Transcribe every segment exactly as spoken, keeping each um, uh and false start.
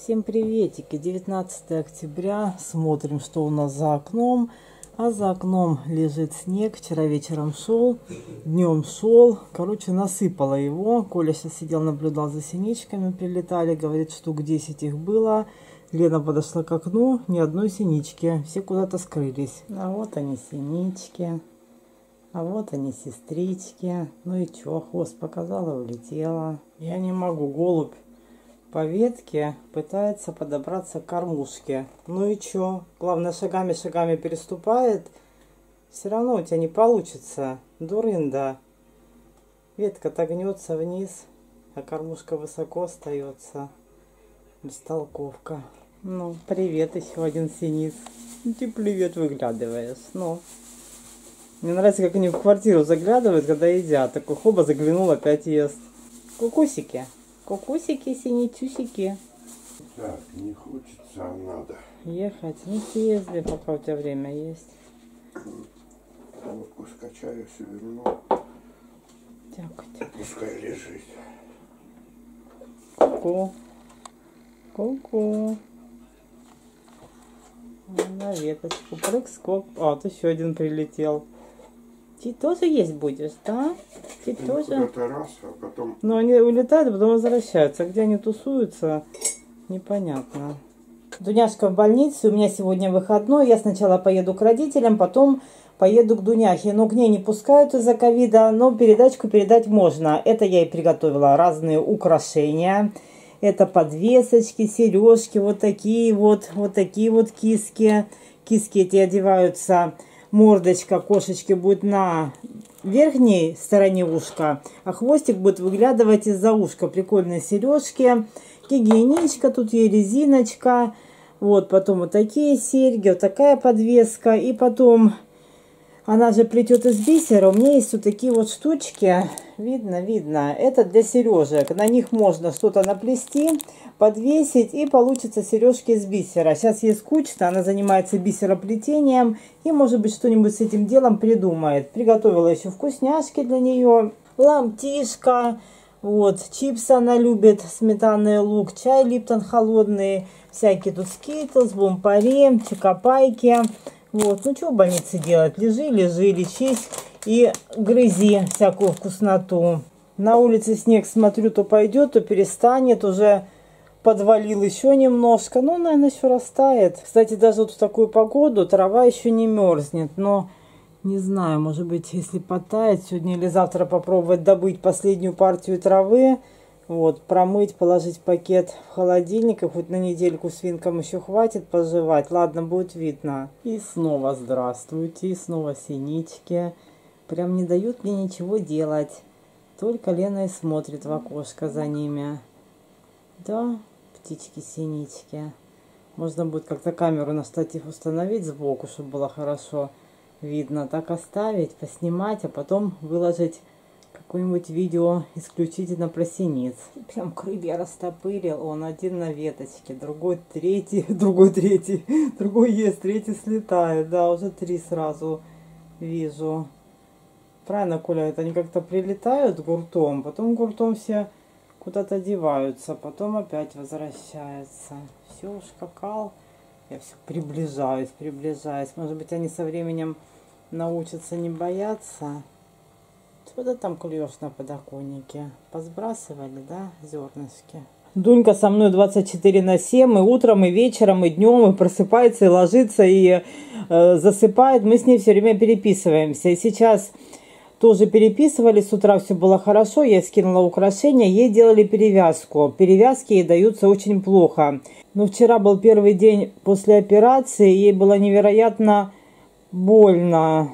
Всем приветики! девятнадцатое октября. Смотрим, что у нас за окном. А за окном лежит снег. Вчера вечером шел, днем шел. Короче, насыпало его. Коля сейчас сидел, наблюдал за синичками. Прилетали, говорит, штук десять их было. Лена подошла к окну, ни одной синички. Все куда-то скрылись. А вот они, синички. А вот они, сестрички. Ну и чё, хвост показала, улетела. Я не могу, голубь по ветке пытается подобраться к кормушке. Ну и чё? Главное, шагами-шагами переступает. Все равно у тебя не получится. Дурында. Ветка-то гнется вниз, а кормушка высоко остается. Бестолковка. Ну, привет, еще один синиц. Ты привет выглядываешь. Ну. Мне нравится, как они в квартиру заглядывают, когда едят. Такой хоба заглянул, опять ест. Кукусики. Кукусики, синичусики. Так, не хочется, а надо. Ехать? Ну, съезди, пока у тебя время есть. Лодку скачаю, все верну. Дякую. Пускай лежит. Ку-ку. Ку-ку. На веточку. Прыг-скок. А, вот еще один прилетел. Ты тоже есть будешь, да? Ты Ну, тоже? куда-то раз, а потом... Ну, они улетают, а потом возвращаются. Где они тусуются, непонятно. Дуняшка в больнице, у меня сегодня выходной. Я сначала поеду к родителям, потом поеду к Дуняхе. Но к ней не пускают из-за ковида, но передачку передать можно. Это я и приготовила разные украшения. Это подвесочки, сережки, вот такие вот, вот такие вот киски. Киски эти одеваются... Мордочка кошечки будет на верхней стороне ушка, а хвостик будет выглядывать из-за ушка. Прикольные сережки. Гигиеничка, тут и резиночка. Вот, потом вот такие серьги, вот такая подвеска. И потом, она же плетет из бисера. У меня есть вот такие вот штучки. Видно, видно. Это для сережек. На них можно что-то наплести, подвесить, и получится сережки из бисера. Сейчас ей скучно, она занимается бисероплетением и, может быть, что-нибудь с этим делом придумает. Приготовила еще вкусняшки для нее, ломтишка, вот, чипсы она любит, сметанный лук, чай Липтон холодный, всякие тут скитлс, бомбари, чокопайки. Вот, ну что в больнице делать? Лежи, лежи, лечись и грызи всякую вкусноту. На улице снег, смотрю, то пойдет, то перестанет, уже подвалил еще немножко. Ну, наверное, еще растает. Кстати, даже вот в такую погоду трава еще не мерзнет. Но не знаю, может быть, если потает сегодня или завтра попробовать добыть последнюю партию травы. Вот, промыть, положить в пакет в холодильник. И хоть на недельку свинкам еще хватит пожевать. Ладно, будет видно. И снова здравствуйте. И снова синички. Прям не дают мне ничего делать. Только Лена и смотрит в окошко за ними. Да, птички-синички. Можно будет как-то камеру на штатив установить сбоку, чтобы было хорошо видно. Так оставить, поснимать, а потом выложить какое-нибудь видео исключительно про синиц. Прям крылья растопырил. Он один на веточке, другой третий, другой третий, другой есть, третий слетает. Да, уже три сразу вижу. Правильно, Коля, это они как-то прилетают гуртом, потом гуртом все куда-то деваются, потом опять возвращаются. Все, ускакал. Я все приближаюсь, приближаюсь. Может быть, они со временем научатся не бояться. Что ты там клюешь на подоконнике? Посбрасывали, да, зернышки? Дунька со мной двадцать четыре на семь, и утром, и вечером, и днем, и просыпается, и ложится, и э, засыпает. Мы с ней все время переписываемся. И сейчас... Тоже переписывали, с утра все было хорошо, я скинула украшения, ей делали перевязку. Перевязки ей даются очень плохо. Но вчера был первый день после операции, ей было невероятно больно.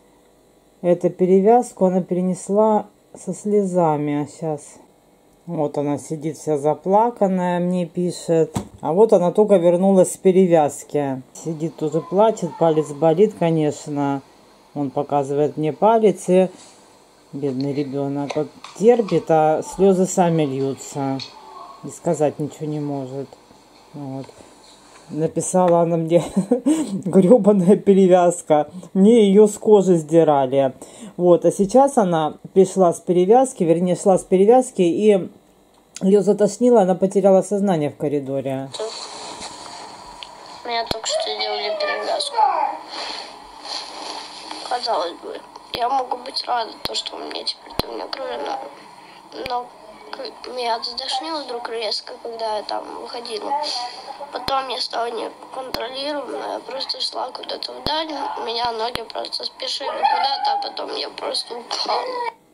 Эту перевязку она перенесла со слезами. Сейчас. Вот она сидит вся заплаканная, мне пишет. А вот она только вернулась с перевязки. Сидит тоже плачет, палец болит, конечно. Он показывает мне палец, и бедный ребенок вот терпит, а слезы сами льются. И сказать ничего не может. Вот. Написала она мне гребаная перевязка. Мне ее с кожи сдирали. Вот. А сейчас она пришла с перевязки, вернее, шла с перевязки и Ее затошнило, она потеряла сознание в коридоре. Меня только что сделали перевязку. Казалось бы, я могу быть рада, то, что у меня теперь у меня крови, но меня затошнило вдруг резко, когда я там выходила. Потом я стала неконтролируемая, я просто шла куда-то вдаль, у меня ноги просто спешили куда-то, а потом я просто упала.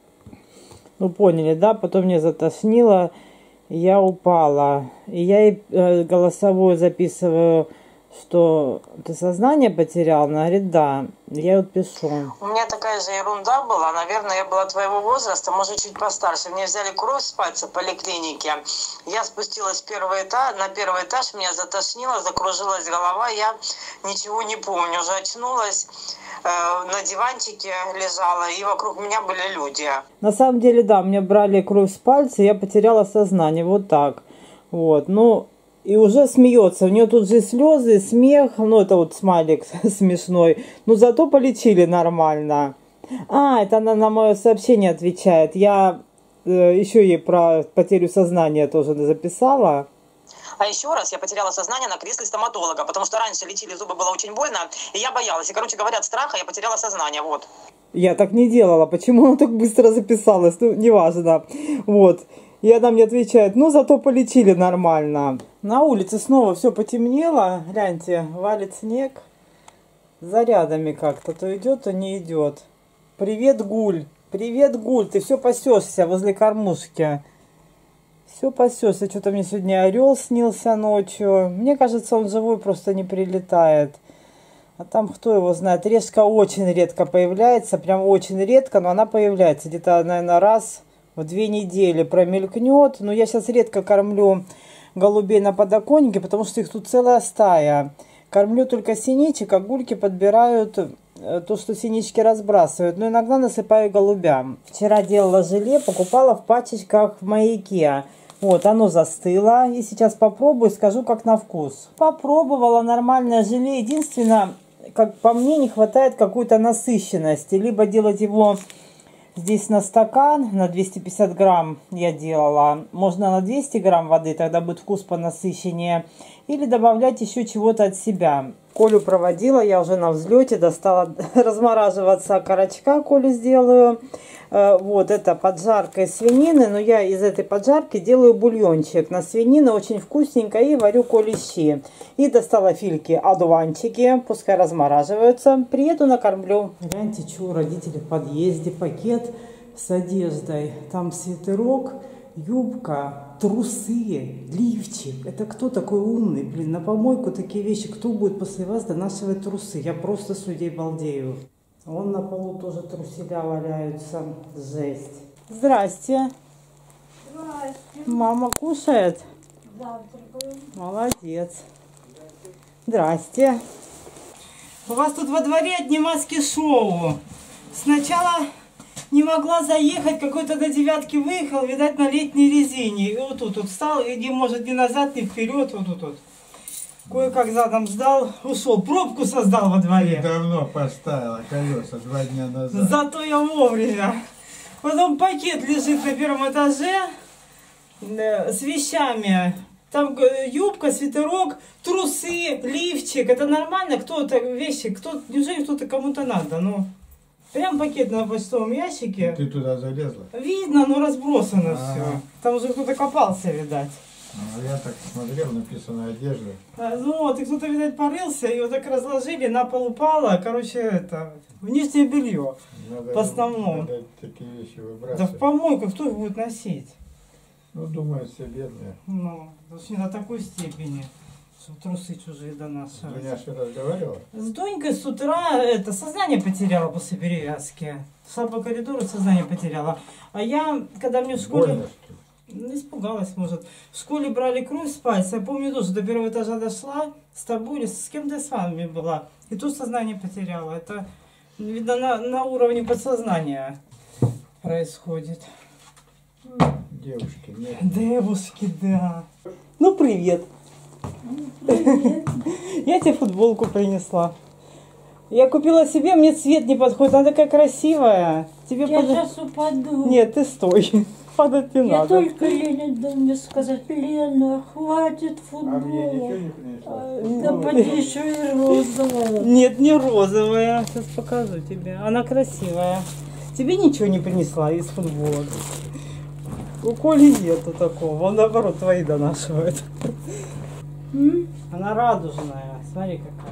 Ну, поняли, да? Потом меня затошнило, я упала. И я ей э, голосовую записываю, что ты сознание потерял? Она говорит, да. Я вот пишу. У меня такая же ерунда была. Наверное, я была твоего возраста, может, чуть постарше. Мне взяли кровь с пальца в поликлинике. Я спустилась в первый этаж, на первый этаж, меня затошнило, закружилась голова. Я ничего не помню. Уже очнулась, э, на диванчике лежала, и вокруг меня были люди. На самом деле, да, мне брали кровь с пальца, я потеряла сознание. Вот так. Вот. Ну, и уже смеется. У нее тут же слезы, смех. Ну, это вот смайлик смешной. Но зато полечили нормально. А, это она на мое сообщение отвечает. Я э, еще ей про потерю сознания тоже записала. А еще раз я потеряла сознание на кресле стоматолога, потому что раньше лечили зубы, было очень больно, и я боялась. И, короче говоря, от страха я потеряла сознание. Вот. Я так не делала. Почему она так быстро записалась? Ну, неважно. Вот. И она мне отвечает, ну, зато полечили нормально. На улице снова все потемнело. Гляньте, валит снег. Зарядами как-то. То идет, то не идет. Привет, Гуль. Привет, Гуль. Ты все пасешься возле кормушки. Все пасешься. Что-то мне сегодня орел снился ночью. Мне кажется, он живой просто не прилетает. А там кто его знает. Решка очень редко появляется. Прям очень редко, но она появляется. Где-то, наверное, раз в две недели промелькнет. Но я сейчас редко кормлю голубей на подоконнике, потому что их тут целая стая. Кормлю только синичек, а гульки подбирают то, что синички разбрасывают. Но иногда насыпаю голубям. Вчера делала желе, покупала в пачечках в Маяке. Вот, оно застыло. И сейчас попробую, скажу, как на вкус. Попробовала нормальное желе. Единственное, как по мне, не хватает какой-то насыщенности. Либо делать его здесь на стакан, на двести пятьдесят грамм я делала. Можно на двести грамм воды, тогда будет вкус понасыщеннее. Или добавлять еще чего-то от себя. Колю проводила, я уже на взлете, достала размораживаться окорочка, Колю сделаю. Вот, это поджарка из свинины, но я из этой поджарки делаю бульончик на свинину, очень вкусненько, и варю Коле щи. И достала фильки, одуванчики, пускай размораживаются, приеду накормлю. Гляньте, что у родителей в подъезде, пакет с одеждой, там свитерок, юбка, трусы, лифчик. Это кто такой умный, блин, на помойку такие вещи, кто будет после вас донашивать трусы? Я просто с людей балдею. Вон на полу тоже труселя валяются. Жесть. Здрасте. Здрасте. Мама кушает? Завтракаю. Молодец. Здрасте. У вас тут во дворе одни маски шоу. Сначала не могла заехать, какой-то до девятки выехал, видать, на летней резине. И вот тут вот встал, и не может ни назад, ни вперед, вот тут вот. Кое-как задом сдал, ушел, пробку создал во дворе. Давно поставила колеса, два дня назад. Зато я вовремя. Потом пакет лежит на первом этаже с вещами. Там юбка, свитерок, трусы, лифчик. Это нормально? Кто-то вещи, кто, неужели кто-то кому-то надо? Ну, прям пакет на почтовом ящике. Ты туда залезла? Видно, но разбросано А-а-а. все. Там уже кто-то копался, видать. А я так смотрел, написано одежда. А, ну вот, и кто-то, видать, порылся, и вот так разложили, на пол упало. Короче, это, нижнее белье. Надо, в основном. Надо такие вещи Да выбрасывать. в помойку кто их будет носить? Ну, думаю, все бедные. Ну, уж не до такой степени, чтобы трусы чужие донашивать. Дуня что разговаривала? С Донькой с утра это сознание потеряла после перевязки. Шла по коридору, сознание потеряла. А я, когда мне в школе... Больно, что ли? Ну, испугалась, может. В школе брали кровь с пальца. Я помню тоже, до первого этажа дошла с тобой или с кем-то я с вами была. И тут сознание потеряла. Это, видно, на, на уровне подсознания происходит. Девушки, нет. Девушки, да. Ну, привет. Привет. Я тебе футболку принесла. Я купила себе, мне цвет не подходит. Она такая красивая. Тебе Я под- сейчас упаду. Нет, ты стой. падать не Я надо. только ей дал мне сказать, Лена, хватит А мне ничего футбола. не принесла? Да поди еще и розовая. Нет, не розовая. Сейчас покажу тебе. Она красивая. Тебе ничего не принесла из футбола. У Коли нету такого. Он наоборот твои донашивает. М? Она радужная. Смотри какая.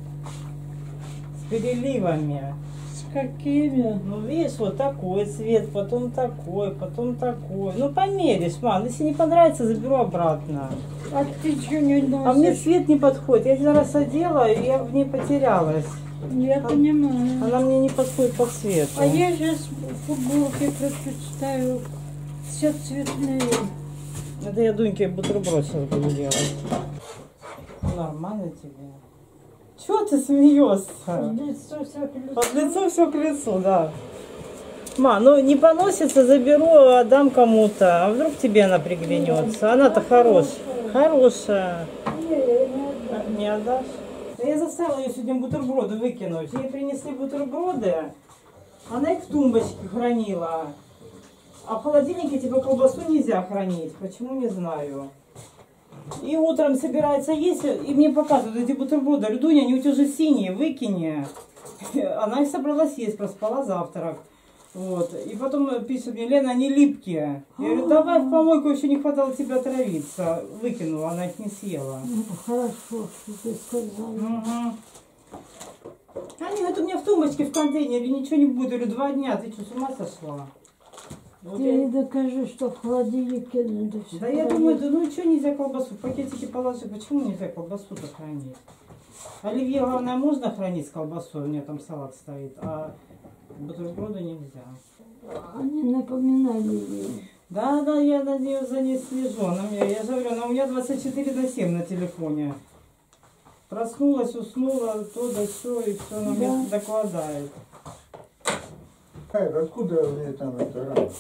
С переливами. С какими? Ну видишь, вот такой цвет, потом такой, потом такой. Ну померишь, мам. Если не понравится, заберу обратно. А ты что не носишь? А мне цвет не подходит. Я один раз одела, и я в ней потерялась. Я понимаю. Она мне не подходит по цвету. А я сейчас футболки предпочитаю все цветные. Это я Дуньке бутерброд сейчас буду делать. Нормально тебе. Чего ты смеешься? Лицо все Под лицо все к лицу, да. Ма, ну не поносится, заберу, отдам кому-то. А вдруг тебе она приглянется? Она-то хорошая. Хорошая. Не отдашь? Да я заставила ее сегодня бутерброды выкинуть. Ей принесли бутерброды, она их в тумбочке хранила. А в холодильнике типа колбасу нельзя хранить. Почему, не знаю. И утром собирается есть, и мне показывают эти бутерброды. Говорю, Дуня, они у тебя уже синие, выкини. Она их собралась есть, проспала завтрак. Вот. И потом пишет мне, Лена, они липкие. Я говорю, давай в помойку, еще не хватало тебя отравиться. Выкинула, она их не съела. Ну, хорошо, что ты сказала. Угу. Они говорят, у меня в тумбочке, в контейнере, ничего не будет. Я говорю, два дня, ты что, с ума сошла? Вот Ты я- не докажи, что в холодильнике надо все. Да я думаю, да ну что нельзя колбасу? В пакетики положи, почему нельзя колбасу-то хранить? Оливье, главное, можно хранить с колбасой, у меня там салат стоит, а бутерброды нельзя. Они напоминали ей. Да, да, я на нее за ней слежу. Она мне, я же говорю, она у меня двадцать четыре на семь на телефоне. Проснулась, уснула, то да все, и все она мне Да. докладает. Ай, откуда у нее там это рана?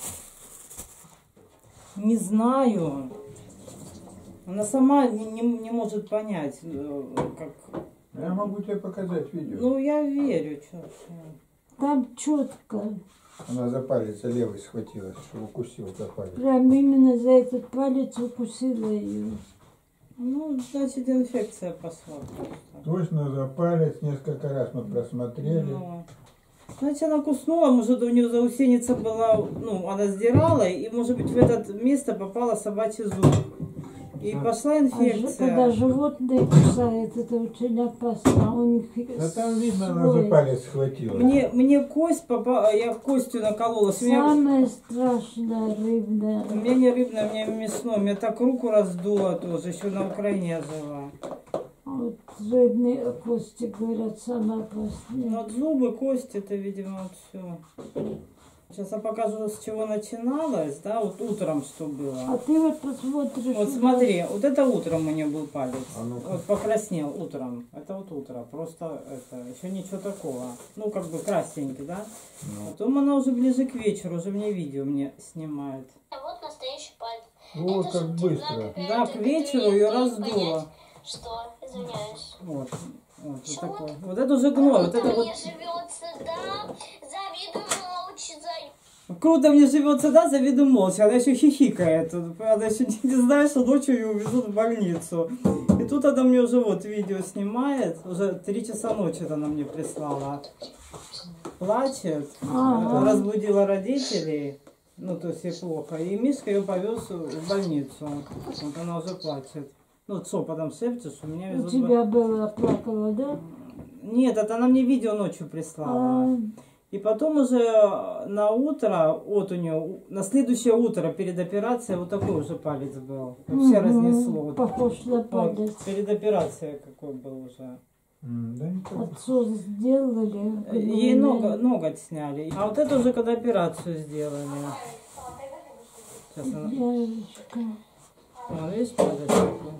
Не знаю. Она сама не, не, не может понять, э, как... Я могу тебе показать видео. Ну, я верю, что. Там четко. Она за палец левый схватилась, что укусила за палец. Прям именно за этот палец укусила ее. Ну, значит, инфекция пошла просто. Точно за палец несколько раз мы просмотрели. Ну, значит, она куснула, может, у нее заусеница была, ну, она сдирала, и, может быть, в это место попала собачий зуб. И пошла А же, инфекция. когда животные кусают, это очень опасно. У них Да там видно, она за свой. палец схватила. Мне, мне кость попала, я костью накололась. У меня, Самое страшное рыбное. у меня не рыбное, у меня мясное. Меня так руку раздуло тоже, еще на Украине я жила. Вот рыбные кости, говорят, самое опасное. Вот зубы, кости, это, видимо, вот все. Сейчас я покажу, с чего начиналось, да, вот утром что А было. ты вот посмотришь. Вот что смотри, вот это утром у нее был палец. А ну-ка. Вот покраснел утром. Это вот утро. Просто это, еще ничего такого. Ну, как бы красненький, да? Ну. Потом она уже ближе к вечеру, уже мне видео мне снимает. А вот настоящий палец. Вот Это как же быстро. какая-то Да, к вечеру ее бактерия, раздуло. понять, Что? Извиняюсь. Вот. Вот, вот такое. Вот это уже гной. Вот это вот. Мне живется, да, завидую молча, за... Круто мне живется, да, заведу молча. Она еще хихикает. Она еще не знает, что ночью ее увезут в больницу. И тут она мне уже вот видео снимает. Уже три часа ночи она мне прислала. Плачет. Ага. Разбудила родителей. Ну, то есть ей плохо. И Мишка ее повез в больницу. Вот она уже плачет. Ну, шепотом шепчет, что меня У везут в тебя было, плакала, да? Нет, это она мне видео ночью прислала. А, И потом уже на утро, вот у нее, на следующее утро перед операцией вот такой уже палец был. Вообще мгм, разнесло. Вот, Похож на вот, палец. перед операцией какой был уже. М, Да ничего. Отцу сделали. Ей гнойные. нога, ноготь сняли. А вот это уже когда операцию сделали. Сейчас она... Девочка. А, видишь, палец такой?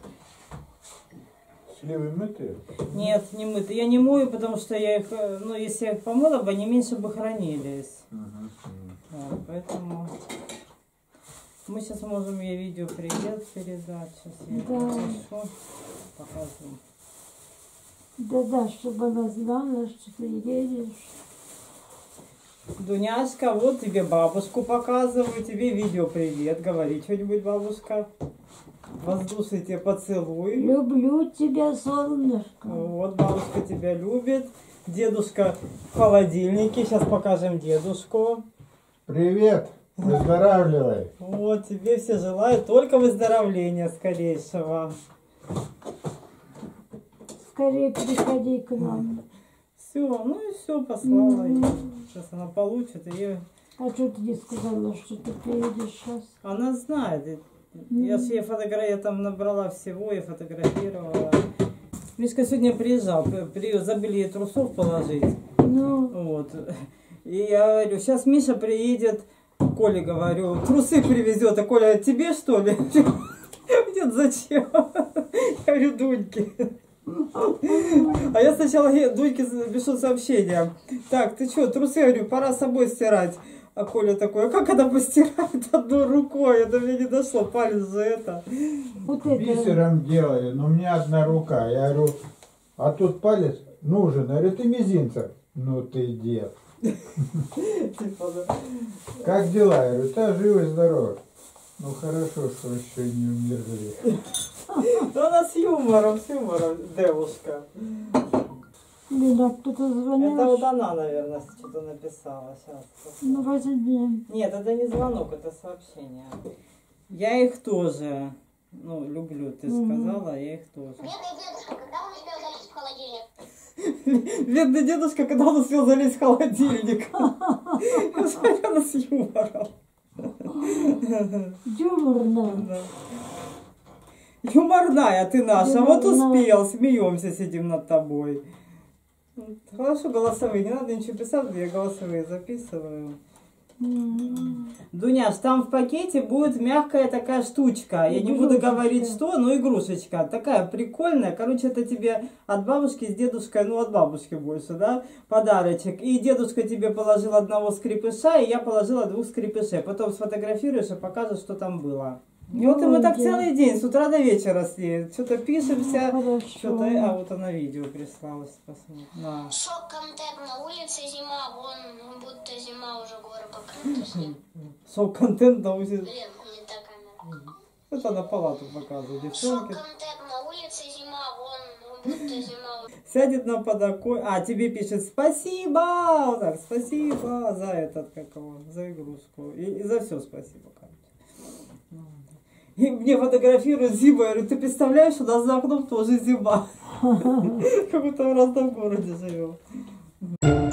Сливы мытые? Нет, не мыты. Я не мою, потому что я их, э, ну, если я их помыла бы, они меньше бы хранились. Мгм. Вот, поэтому мы сейчас можем ей видео привет передать. Сейчас я Да. напишу, покажу. Да-да, чтобы она знала, что ты едешь. Дуняшка, вот тебе бабушку показываю, тебе видео привет. Говори что-нибудь, бабушка. Воздушный тебе поцелуй. Люблю тебя, солнышко. Вот, бабушка тебя любит. Дедушка в холодильнике. Сейчас покажем дедушку. Привет, выздоравливай. Вот, тебе все желают только выздоровления скорейшего. Скорее приходи к нам. Все, ну и все, послала ей. Мгм. Сейчас она получит и А что ты не сказала, что ты приедешь сейчас? она знает. Я ж ей фотогра... я там набрала всего и фотографировала. Мишка сегодня приезжал, при... забыли ей трусов положить. Ну, Вот. И я говорю, сейчас Миша приедет, Коле говорю, трусы привезет, а Коля, тебе что ли? Нет, зачем? Я говорю, Дуньке. А я сначала Дуньке пишу сообщение. Так, ты что, трусы, я говорю, пора с собой стирать. А Коля такой, а как она постирает одной рукой? Это мне не дошло, палец же это. вот это. Бисером делали, но у меня одна рука. Я говорю, а тут палец нужен. Я говорю, ты мизинцем. Ну ты дед. Типа, да. Как дела? Я говорю, да, живой, здоров. Ну хорошо, что еще не умерли. Да она с юмором, с юмором, девушка. Лена, кто-то звонил? Это вот она, наверное, что-то написала сейчас. Ну, возьми. Нет, это не звонок, это сообщение. Я их тоже, ну, люблю, ты сказала, я их тоже. Бедный дедушка, когда он успел залезть в холодильник? Бедный дедушка, когда он успел залезть в холодильник. Я смотрю, она с юмором. Юморно. Да. Юморная ты наша, вот Юморная. успел, смеемся, сидим над тобой. Хорошо, голосовые, не надо ничего писать, я голосовые записываю. М. Дуняш, там в пакете будет мягкая такая штучка. Я не буду Игрушечка. говорить что, но игрушечка. Такая прикольная. Короче, это тебе от бабушки с дедушкой, ну от бабушки больше, да, подарочек. И дедушка тебе положил одного скрипыша, и я положила двух скрипышей. Потом сфотографируешь и покажешь, что там было. И вот и мы так Молодец. целый день, с утра до вечера с ней. Что-то пишемся, Ну, что-то... хорошо. А вот она видео прислала, посмотри. На. Шок-контент, на улице зима, вон будто зима уже горы покрыты снегом. Шоу-контент на улице. Блин, не та камера. Это на палату показывает, девчонки. Шок-контент, на улице зима, вон будто зима уже. Сядет на подоконник, а тебе пишет спасибо, вот так, спасибо за этот, как его, за игрушку, и, и за все спасибо, короче. И мне фотографируют зиму, я говорю, ты представляешь, у нас за окном тоже зима, как будто в разном городе живем.